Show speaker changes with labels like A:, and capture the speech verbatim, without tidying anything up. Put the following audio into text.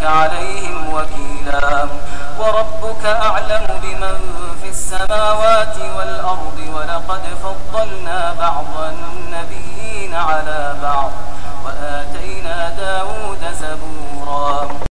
A: جعلناك عليهم وكيلا وربك أعلم بمن في السماوات والأرض ولقد فضلنا بعض النبيين على بعض وآتينا داود زبورا.